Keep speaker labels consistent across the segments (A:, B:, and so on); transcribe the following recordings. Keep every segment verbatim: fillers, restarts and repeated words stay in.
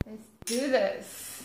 A: Let's do this.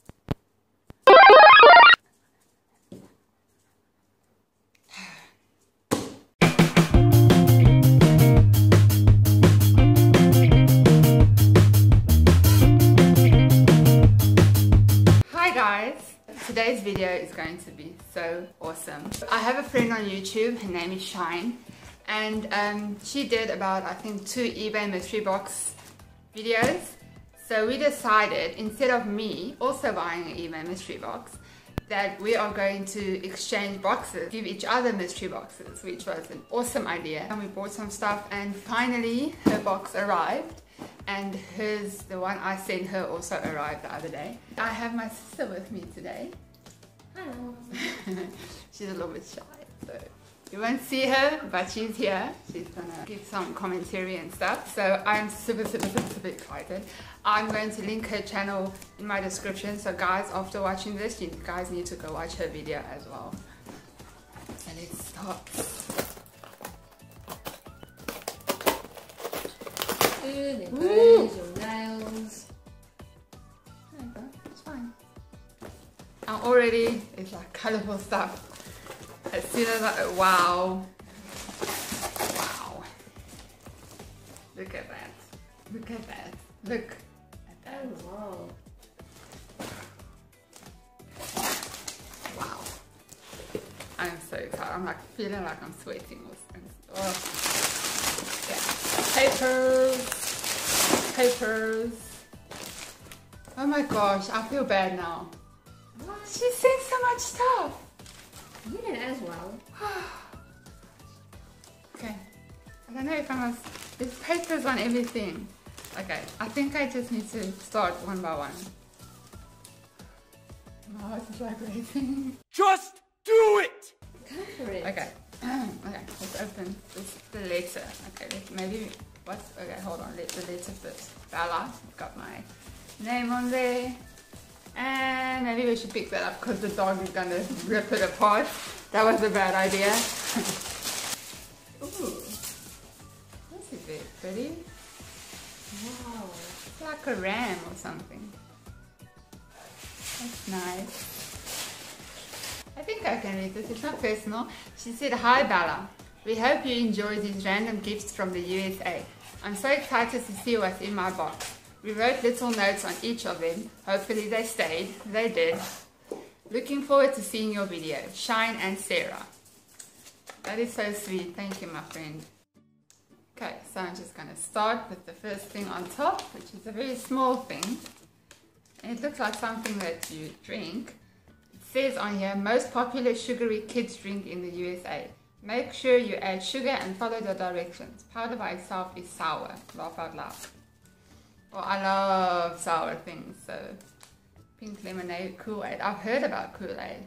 A: Hi guys! Today's video is going to be so awesome. I have a friend on YouTube, her name is Shine, and um, she did about I think two eBay mystery box videos. So we decided, instead of me also buying an eBay mystery box, that we are going to exchange boxes, give each other mystery boxes, which was an awesome idea. And we bought some stuff and finally her box arrived, and hers, the one I sent her, also arrived the other day. I have my sister with me today.
B: Hello.
A: She's a little bit shy, so you won't see her, but she's here. She's gonna give some commentary and stuff. So I'm super, super, super, super excited. I'm going to link her channel in my description. So guys, after watching this, you guys need to go watch her video as well. And let's start.
B: Ooh, there goes your nails.
A: There you go, it's fine. And already, it's like colourful stuff. As soon as I, wow. Wow. Look at that. Look at that. Look at that.
B: Oh, wow.
A: Wow. I'm so excited. I'm like feeling like I'm sweating. Oh. Yeah. Papers. Papers. Oh my gosh, I feel bad now.
B: What?
A: She sent so much stuff.
B: You did as well.
A: Okay. I don't know if I must... There's papers on everything. Okay, I think I just need to start one by one. My heart is like racing.
C: Just do it!
B: Go for it.
A: Okay. Okay, let's open this, the letter. Okay, let's maybe... What's... Okay, hold on. Let the letter first. Bella. I've got my name on there. And maybe we should pick that up because the dog is gonna rip it apart. That was a bad idea. Ooh, this is very pretty.
B: Wow.
A: It's like a ram or something. That's nice. I think I can read this. It's not personal. She said, "Hi Bella. We hope you enjoy these random gifts from the U S A. I'm so excited to see what's in my box. We wrote little notes on each of them. Hopefully they stayed. They did. Looking forward to seeing your video. Shine and Sarah." That is so sweet. Thank you, my friend. Okay, so I'm just going to start with the first thing on top, which is a very small thing. And it looks like something that you drink. It says on here, most popular sugary kids drink in the U S A. Make sure you add sugar and follow the directions. Powder by itself is sour. Laugh out loud. Well, I love sour things, so pink lemonade, Kool-Aid. I've heard about Kool-Aid.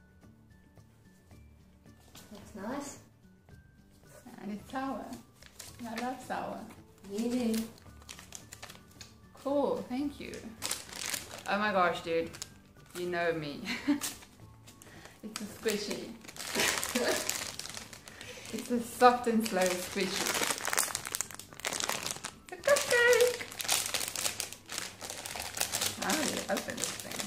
B: That's nice.
A: And it's sour. And I love sour.
B: You do.
A: Cool, thank you. Oh my gosh, dude. You know me. It's a squishy. It's a soft and slow squishy. It's a cupcake. I really open this thing.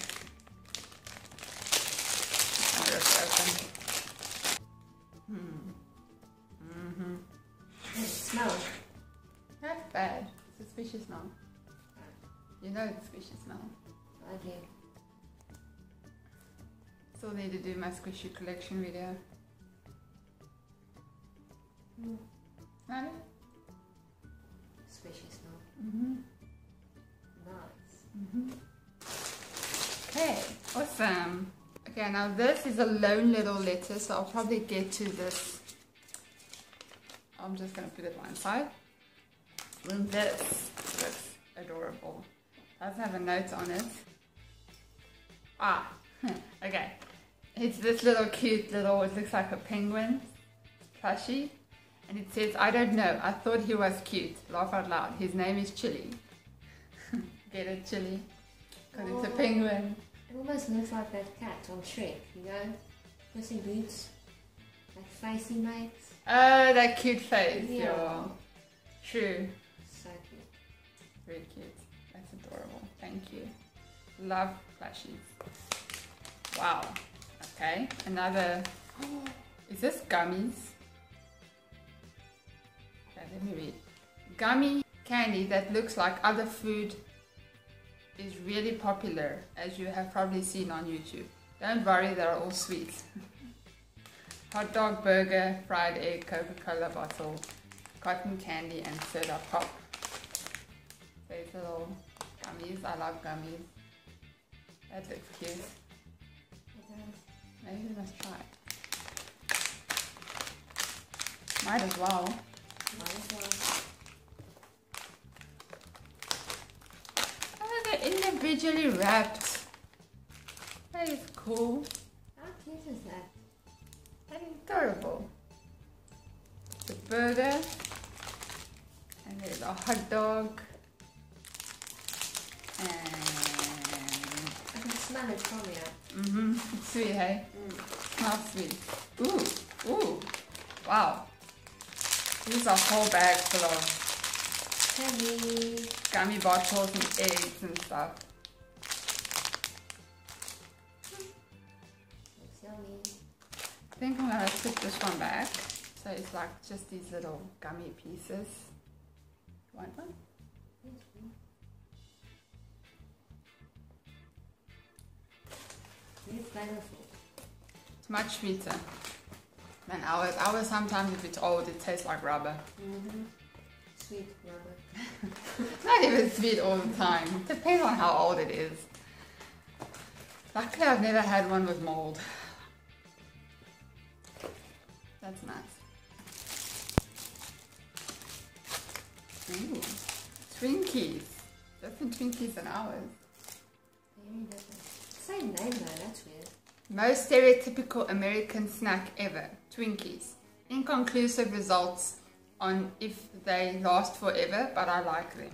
A: I'll just open. Hmm. Mm-hmm.
B: How does it smell?
A: Not bad. It's a squishy smell. You know it's a squishy smell.
B: I do.
A: Still need to do my squishy collection video.
B: Mm.
A: Not it?
B: Squishy smell.
A: Mm-hmm.
B: Nice.
A: Mm-hmm. Okay, awesome. Okay, now this is a lone little letter, so I'll probably get to this. I'm just gonna put it one side. Then this looks adorable. Doesn't have a note on it. Ah, okay. It's this little cute little, it looks like a penguin plushie. And it says, "I don't know, I thought he was cute." Laugh out loud. His name is Chili. Get it, Chili? Because it's a penguin.
B: It almost looks like that cat on Shrek, you know? Puss in Boots. That face he makes.
A: Oh, that cute face.
B: Yeah.
A: Yeah. True.
B: So cute.
A: Very cute. That's adorable. Thank Thank you. Love plushies. Wow. Okay, another. Oh, is this gummies? Okay, let me read. Gummy candy that looks like other food is really popular, as you have probably seen on YouTube. Don't worry, they're all sweet. Hot dog, burger, fried egg, Coca-Cola bottle, cotton candy, and soda pop. These little gummies. I love gummies. That looks cute. Maybe we must try it. Might as well.
B: Might as well.
A: Oh, they're individually wrapped. That is cool.
B: How cute is that?
A: That is adorable. The burger. And there's a hot dog. And
B: I can smell it from here.
A: mm-hmm. It's sweet, hey?
B: Mm.
A: Smells sweet. Ooh, ooh. Wow. This is a whole bag full of
B: Heavy.
A: gummy bottles and eggs and stuff.
B: Looks yummy.
A: I think I'm gonna put this one back. So it's like just these little gummy pieces. Want one?
B: Yes, please. It's flavorful.
A: It's much sweeter than ours. Ours sometimes, if it's old, it tastes like rubber.
B: Mm-hmm. Sweet rubber.
A: It's not even sweet all the time. It depends on how old it is. Luckily, I've never had one with mold. That's nice. Ooh, Twinkies. Different Twinkies than ours.
B: Very different. Same name though, that's weird.
A: Most stereotypical American snack ever, Twinkies. Inconclusive results on if they last forever, but I like them.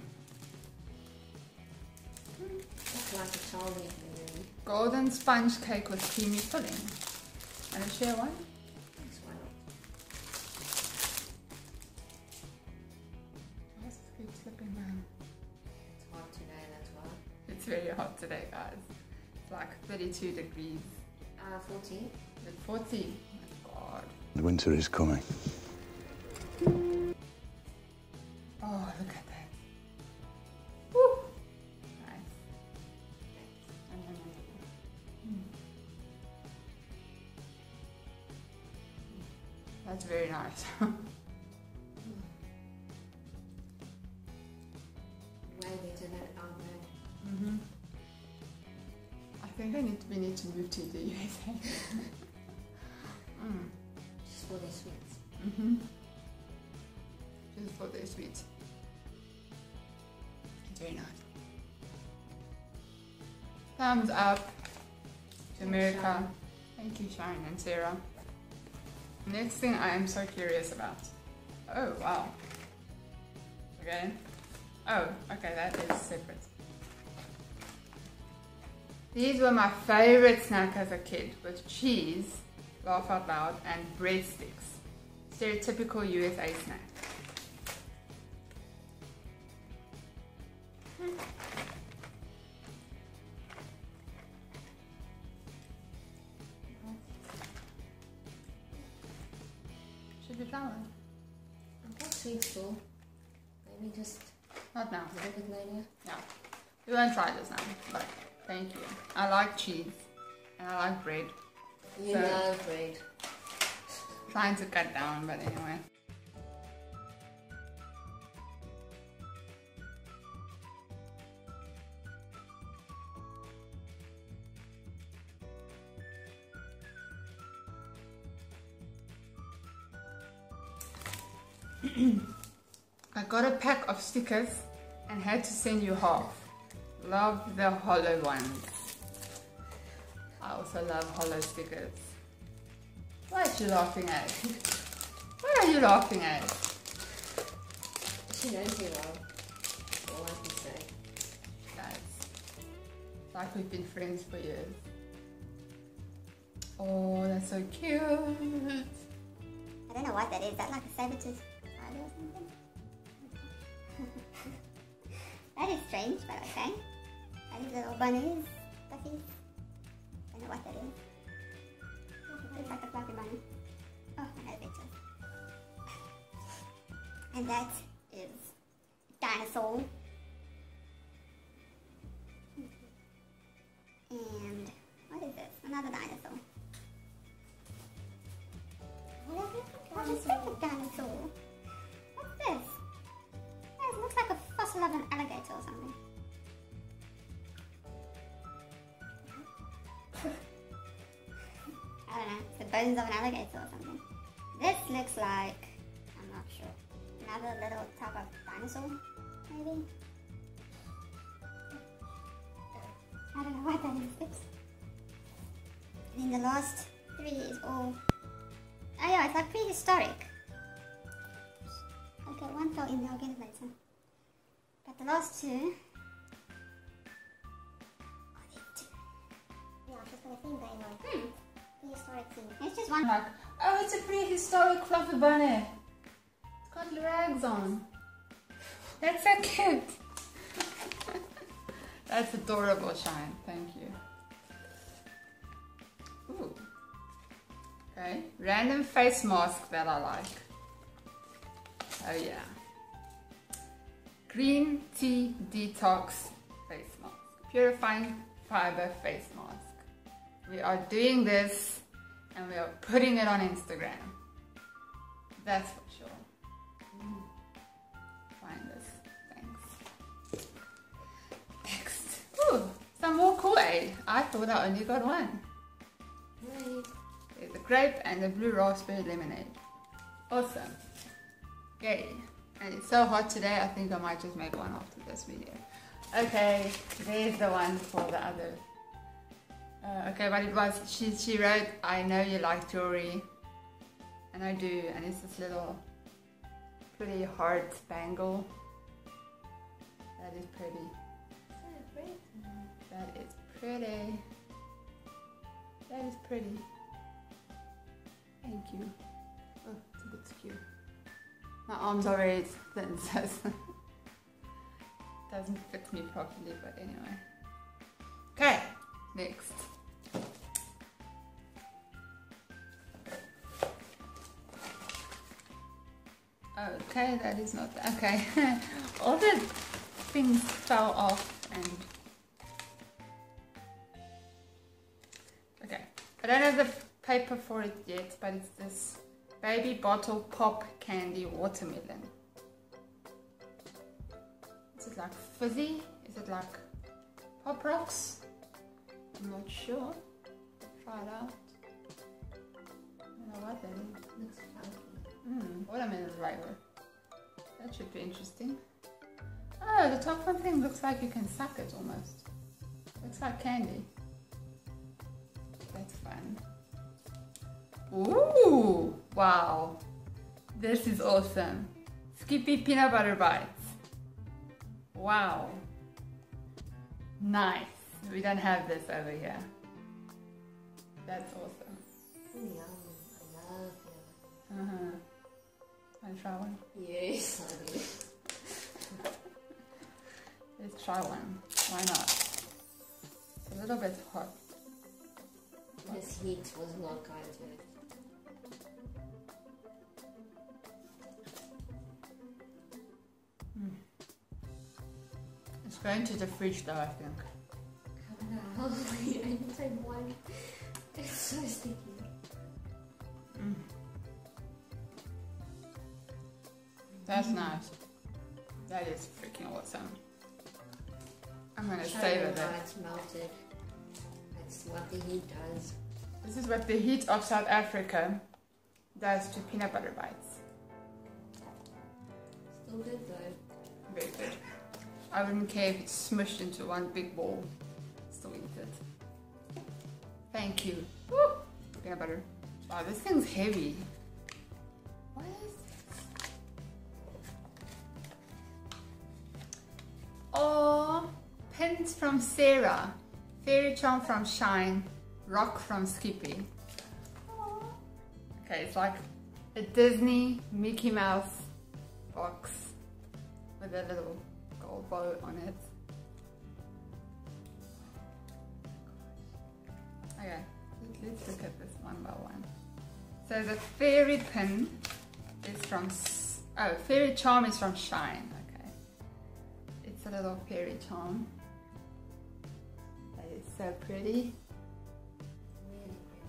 B: That's like a childhood memory.
A: Golden sponge cake with creamy filling. Want to share one?
B: Thanks, why not?
A: Why is this keep slipping down?
B: It's hot today, that's why.
A: It's very hot today, guys. It's like thirty-two degrees.
B: Uh, forty.
A: It's forty. Oh my god.
C: The winter is coming.
A: Oh, look at that. Woo! Nice. Mm. That's very nice.
B: Way better than our bag.
A: Mm-hmm. I think I need to, we need to move to the U S A. mm.
B: Just for their sweets.
A: Mm-hmm. Just for their sweets. It's very nice. Thumbs up to
B: Thanks,
A: America.
B: Sharon.
A: Thank you, Sharon and Sarah. Next thing I am so curious about. Oh, wow. Okay. Oh, okay, that is separate. These were my favorite snack as a kid, with cheese, laugh out loud, and breadsticks. Stereotypical U S A snack. Should be flour.
B: I've got sweets still. Maybe just
A: Not now.
B: a little bit later.
A: Yeah. We won't try this now, but thank you. I like cheese and I like bread.
B: You
A: So-
B: love bread.
A: Trying to cut down, but anyway. I got a pack of stickers and had to send you half. Love the hollow ones. I also love hollow stickers. What are you laughing at? What are you laughing at?
B: She knows you well. All I can say.
A: Guys, it's like we've been friends for years. Oh, that's so cute.
D: I don't know what that is. Is that like a saber-tooth tiger or something? That is strange, but okay. little bunnies, fluffies. Don't know what that is. Looks like a fluffy bunny. Oh, another picture. And that is dinosaur. And what is this? Another dinosaur. What is this dinosaur? What's this? This looks like a fossil of an alligator or something. I don't know, it's the bones of an alligator or something. This looks like, I'm not sure, another little type of dinosaur, maybe? I don't know what that is. Oops. And then the last three is all, oh yeah, it's like prehistoric. Okay, one fell in there, I'll get it later. But the last two, oh, these two. Yeah, I've just got a theme going on. Hmm. Prehistoric theme. It's just one.
A: Like, oh, it's a prehistoric fluffy bunny. It's got rags on. That's so cute. That's adorable, Shine. Thank you. Ooh. Okay, random face mask that I like. Oh yeah. Green tea detox face mask. Purifying fiber face mask. We are doing this and we are putting it on Instagram. That's for sure. Mm. Find this. Thanks. Next. Ooh, some more Kool-Aid. I thought I only got one.
B: Right.
A: There's the grape and the blue raspberry lemonade. Awesome. Yay. And it's so hot today, I think I might just make one after this video. Okay, there's the one for the other. Uh, okay, but it was, she, she wrote, I know you like jewelry. And I do, and it's this little pretty hard bangle. That is pretty. That is pretty. That is pretty. Thank you. Oh, it's a bit skew. My arms are very thin, so it doesn't fit me properly, but anyway. Okay, next. Okay, that is not, okay. All the things fell off and, okay. I don't have the paper for it yet, but it's this Baby Bottle Pop Candy Watermelon. Is it like fizzy? Is it like Pop Rocks? I'm not sure. Try it out. I don't know what that is.
B: Looks funky.
A: Mm, watermelon flavor. That should be interesting. Oh, the top one thing looks like you can suck it almost. Looks like candy. That's fun. Ooh, wow. This is awesome. Skippy peanut butter bites. Wow. Nice. We don't have this over here. That's awesome.
B: Yum. I love it.
A: Uh-huh. Want to try one?
B: Yes, I do.
A: Let's try one. Why not? It's a little bit hot.
B: This heat was not kind to it.
A: Mm. It's going to the fridge though, I think.
B: Oh no, I only take one. It's so sticky.
A: Mm. That's mm. nice. That is freaking awesome. I'm gonna
B: Show
A: savor
B: you how
A: that.
B: it's melted. That's what the heat does.
A: This is what the heat of South Africa does to peanut butter bites.
B: Still good though.
A: Very good. I wouldn't care if it's smushed into one big ball. Still eat it. Thank you. Woo! Peanut butter. Wow, this thing's heavy. What is this? Oh, pins from Sarah. Fairy charm from Shine. Rock from Skippy. Aww. Okay, it's like a Disney Mickey Mouse box with a little gold bow on it. Okay, let's look at this one by one. So the fairy pin is from, oh, fairy charm is from Shine. Okay, it's a little fairy charm. That is so pretty.
B: Really pretty.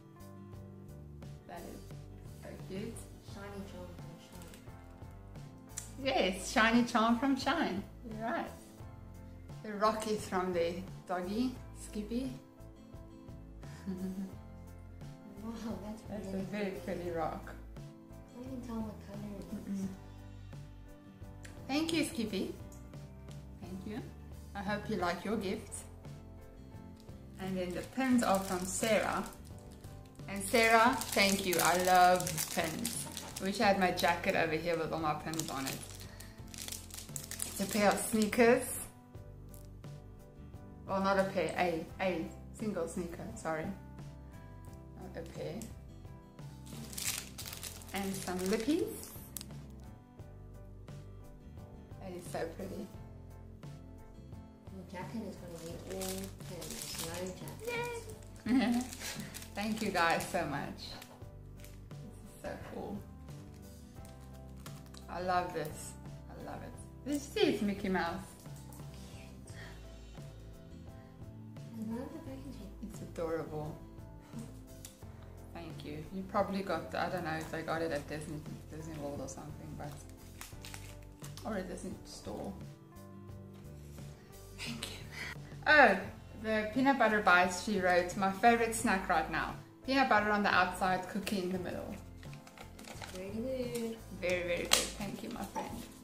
A: That is so cute.
B: Shiny charm from Shine.
A: Yes, shiny charm from Shine. You're right. The rock is from the doggy, Skippy.
B: Wow, that's
A: That's
B: really
A: a very pretty rock.
B: I can't even tell what color it is.
A: Mm-mm. Thank you, Skippy. Thank you. I hope you like your gift. And then the pins are from Sarah. And Sarah, thank you. I love pins. I wish I had my jacket over here with all my pins on it. It's a pair of sneakers. Well, not a pair, a, a single sneaker, sorry. Not a pair. And some lippies. That is so pretty.
B: Your jacket is going to be all pins, no jacket.
A: Yay! Thank you guys so much. This is so cool. I love this. I love it. Did you see it's Mickey Mouse?
B: I love the packaging.
A: It's adorable. Thank you. You probably got, I don't know if they got it at Disney, Disney World or something, but, or a Disney store. Thank you. Oh, the peanut butter bites she wrote, my favorite snack right now. Peanut butter on the outside, cookie in the middle.
B: Very good.
A: Very, very good. Thank you, my friend.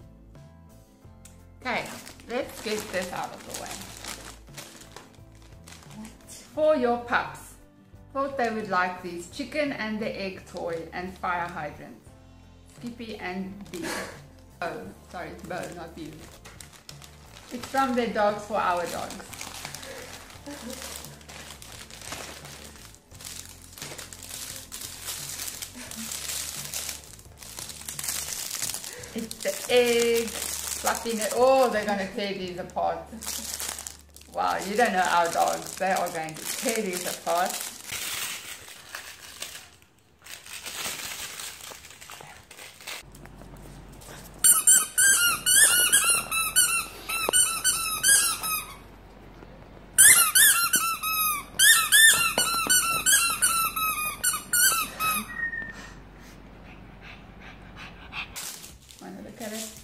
A: Okay, let's get this out of the way.
B: What?
A: For your pups. Thought they would like these chicken and the egg toy and fire hydrant. Skippy and Bee. Oh, sorry, Bo, not Bee. It's from their dogs for our dogs. It's the egg, fluffing it. Oh, they're gonna tear these apart. Wow, you don't know our dogs. They are going to tear these apart. Wanna look at it?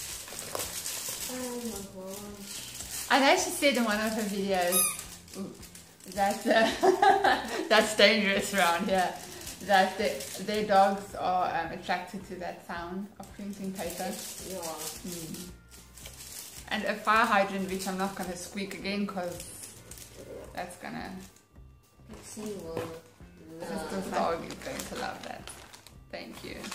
B: Oh my gosh.
A: I know she said in one of her videos ooh, that uh, that's dangerous around here. That the, their dogs are um, attracted to that sound of printing paper.
B: Yeah.
A: Mm. And a fire hydrant, which I'm not gonna squeak again because that's gonna.
B: Pixie will
A: Sister's
B: love.
A: dog is going to love that. Thank you.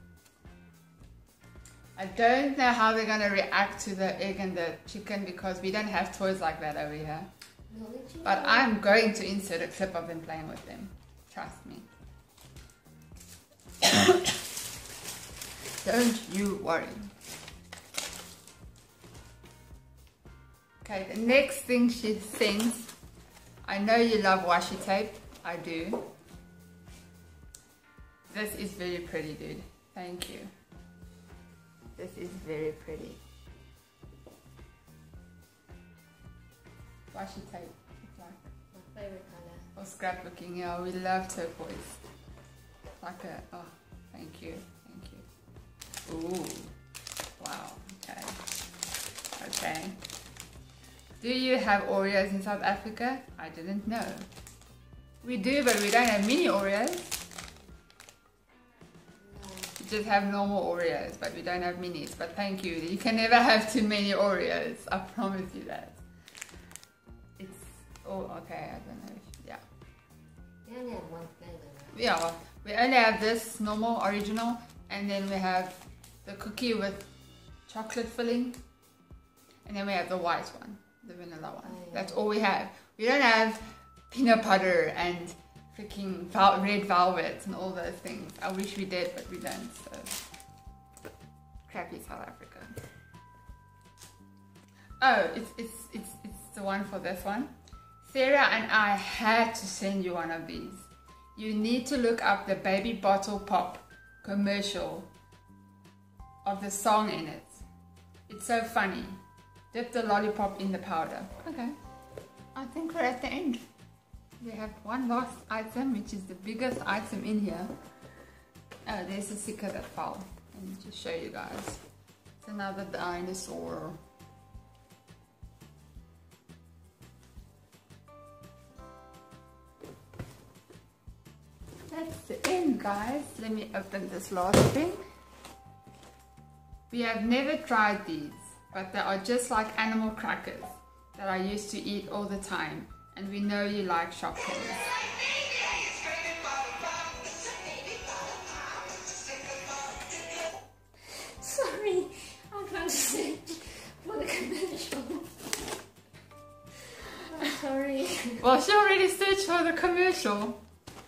A: I don't know how they're gonna react to the egg and the chicken because we don't have toys like that over here. But I'm going to insert a clip of them playing with them. Trust me. Don't you worry. Okay, the next thing she sends. I know you love washi tape. I do. This is very pretty, dude. Thank you. This is very pretty. Washi tape. It's like
B: My favorite color.
A: or scrapbooking. Yeah, we love turquoise. Like a oh, thank you, thank you. Ooh, wow. Okay, okay. Do you have Oreos in South Africa? I didn't know. We do, but we don't have mini Oreos.
B: No.
A: We just have normal Oreos, but we don't have minis. But thank you. You can never have too many Oreos. I promise you that. It's oh okay. I don't know. If, yeah.
B: We only have one flavor, right?
A: Yeah. Well, we only have this normal original, and then we have the cookie with chocolate filling, and then we have the white one, the vanilla one.
B: Oh, yeah.
A: That's all we have. We don't have peanut butter and freaking vel red velvet and all those things. I wish we did, but we don't. So crappy South Africa. Oh, it's it's it's it's the one for this one. Sarah and I had to send you one of these. You need to look up the Baby Bottle Pop commercial of the song in it. It's so funny. Dip the lollipop in the powder. Okay, I think we're at the end. We have one last item, which is the biggest item in here. Oh, there's a sticker that fell. Let me just show you guys. It's another dinosaur. That's the end, guys. Let me open this last thing. We have never tried these, but they are just like animal crackers that I used to eat all the time. And we know you like Shopkins.
B: Sorry, I'm trying to search for the commercial. I'm sorry.
A: Well, she already searched for the commercial.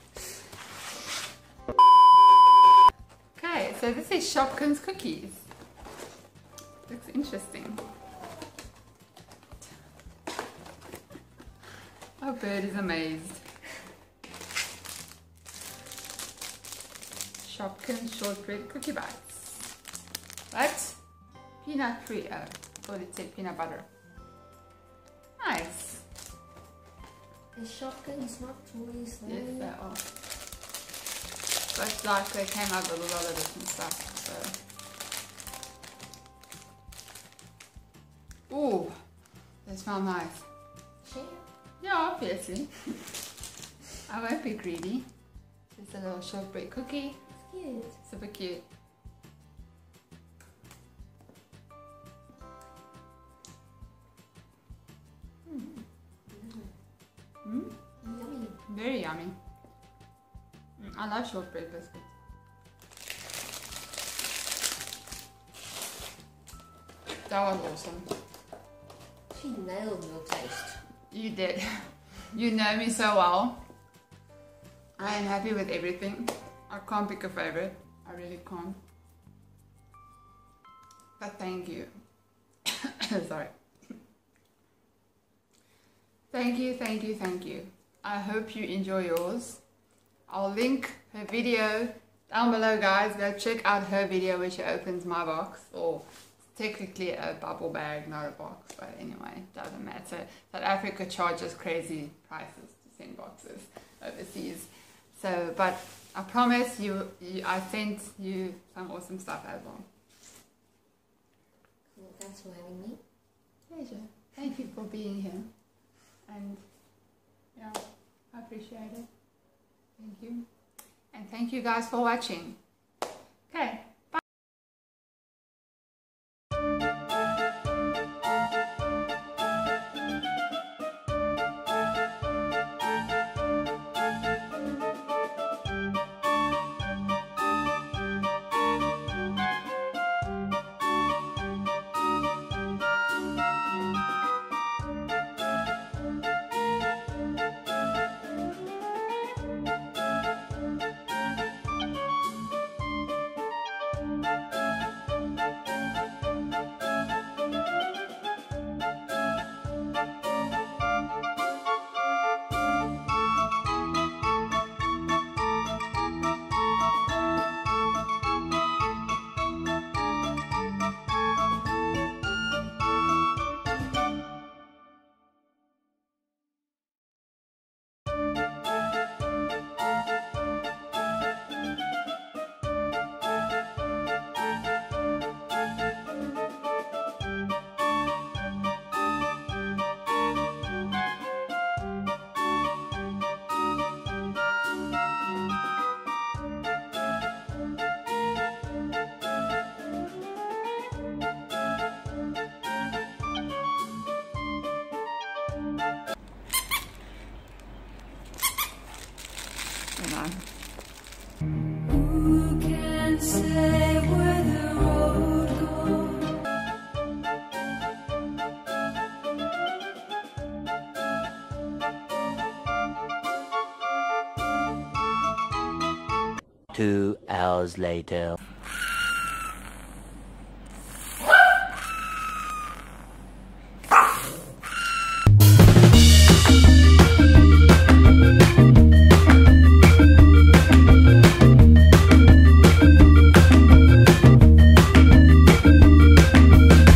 A: Okay, so this is Shopkins cookies. Looks interesting. Our bird is amazed. Shopkins shortbread cookie bites. What? Peanut free. Oh, I thought it said peanut butter. Nice.
B: The Shopkins, not toys, though.
A: Yes, they are. But like they came out with a lot of different stuff. So. Ooh, they smell nice.
B: Share.
A: Yeah, obviously. I won't be greedy. Just a little shortbread cookie.
B: It's cute.
A: Super cute. Mm. Mm?
B: Yummy.
A: Very yummy. Mm, I love shortbread biscuits. That was awesome.
B: She nailed your taste.
A: You did. You know me so well. I am happy with everything. I can't pick a favorite. I really can't. But thank you. Sorry. Thank you, thank you, thank you. I hope you enjoy yours. I'll link her video down below, guys. Go check out her video where she opens my box. Or technically a bubble bag, not a box, but anyway, doesn't matter. South Africa charges crazy prices to send boxes overseas. So, but I promise you, you I sent you some awesome stuff as well.
B: Cool, thanks for having me.
A: Pleasure. Thank you for being here. And yeah, I appreciate it. Thank you. And thank you guys for watching. Okay.
E: Who can say where the road goes?
F: Two hours later.